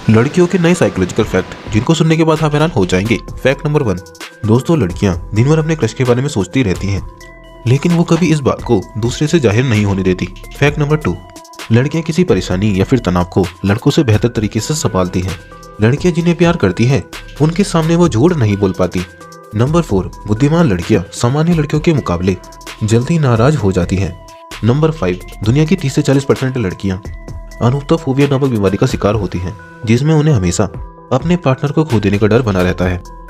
लड़कियों के नए साइकोलॉजिकल फैक्ट जिनको सुनने के बाद आप हैरान हो जाएंगे। फैक्ट नंबर 1, दोस्तों लड़कियां दिन भर अपने क्रश के बारे में सोचती रहती हैं, लेकिन वो कभी इस बात को दूसरे से जाहिर नहीं होने देती। फैक्ट नंबर 2, लड़कियां किसी परेशानी या फिर तनाव को लड़कों से बेहतर तरीके से संभालती हैं। लड़कियां जिन्हें प्यार करती हैं उनके सामने वो झूठ नहीं बोल पाती। नंबर 4, बुद्धिमान लड़कियां सामान्य लड़कियों के मुकाबले जल्दी नाराज हो जाती हैं। नंबर 5, दुनिया की 30 से 40% लड़कियां अनुप्तोफोबिया नामक बीमारी का शिकार होती हैं, जिसमें उन्हें हमेशा अपने पार्टनर को खो देने का डर बना रहता है।